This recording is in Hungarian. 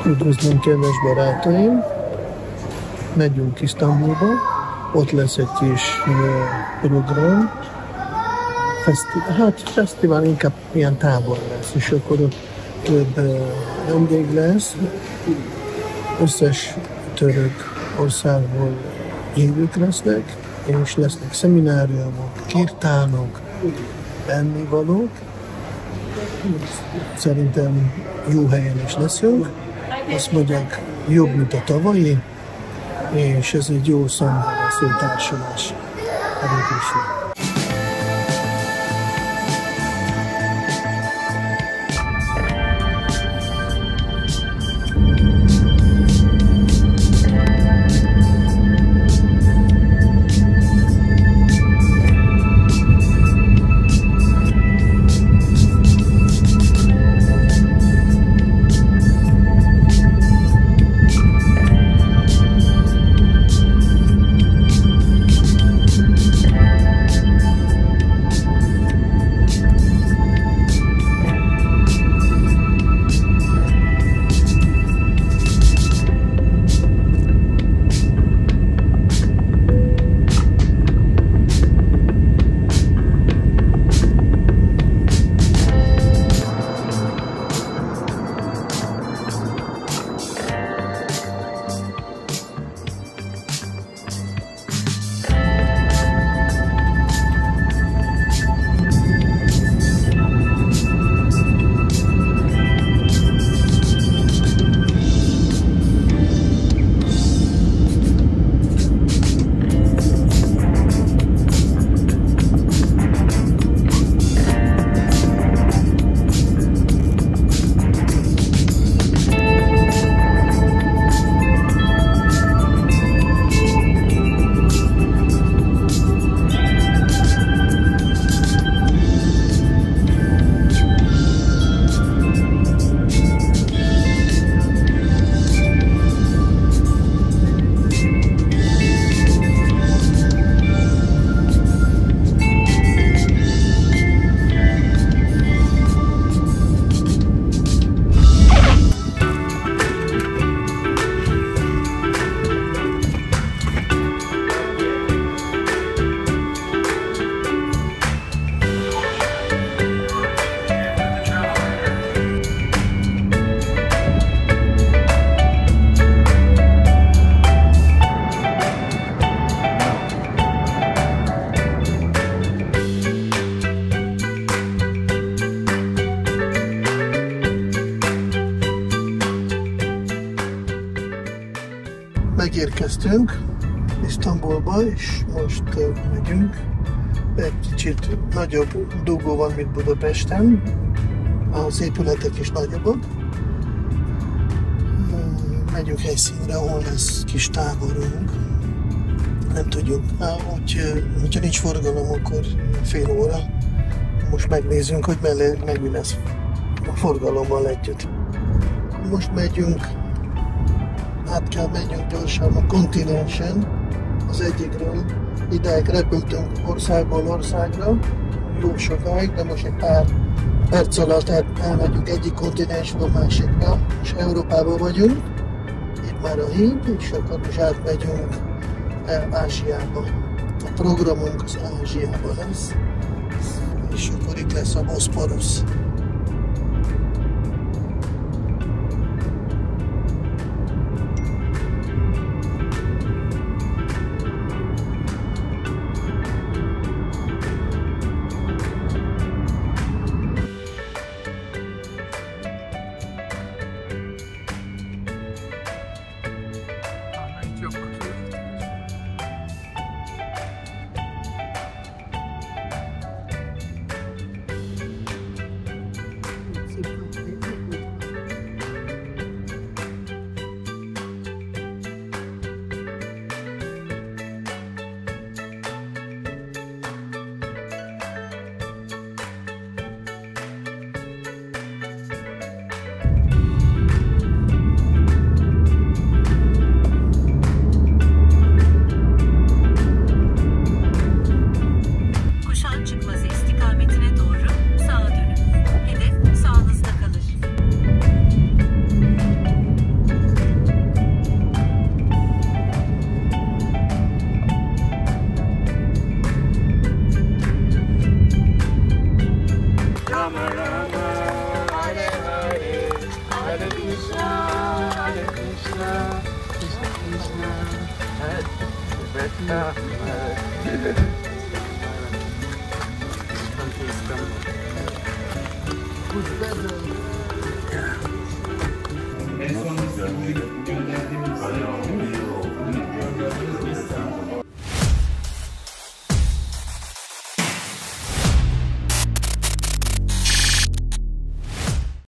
Üdvözlöm, kedves barátaim! Megyünk Isztambulba, ott lesz egy kis program, fesztivál, inkább ilyen tábor lesz, és akkor ott több vendég lesz, összes török országból hívők lesznek, és lesznek szemináriumok, kirtánok, ennivalók. Szerintem jó helyen is leszünk. Azt mondják, jobb, mint a tavalyi, és ez egy jó szambalesző társulás. Elég. Megérkeztünk Isztambulba, és most megyünk. Egy kicsit nagyobb dugó van, mint Budapesten. Az épületek is nagyobbak. Megyünk helyszínre, ahol lesz kis táborunk. Nem tudjuk. Hogyha nincs forgalom, akkor fél óra. Most megnézzünk, hogy mi lesz a forgalommal együtt. Most megyünk. Át kell menjünk gyorsan a kontinensen, az egyikről. Idáig repültünk országból országra, jó sokáig, de most egy pár perc alatt elmegyünk egyik kontinensről a másikra, és Európában vagyunk. Itt már a híd, és akkor most átmegyünk Ázsiába. A programunk az Ázsiában lesz, és akkor itt lesz a Boszporusz. meg. En son gönderdiğimiz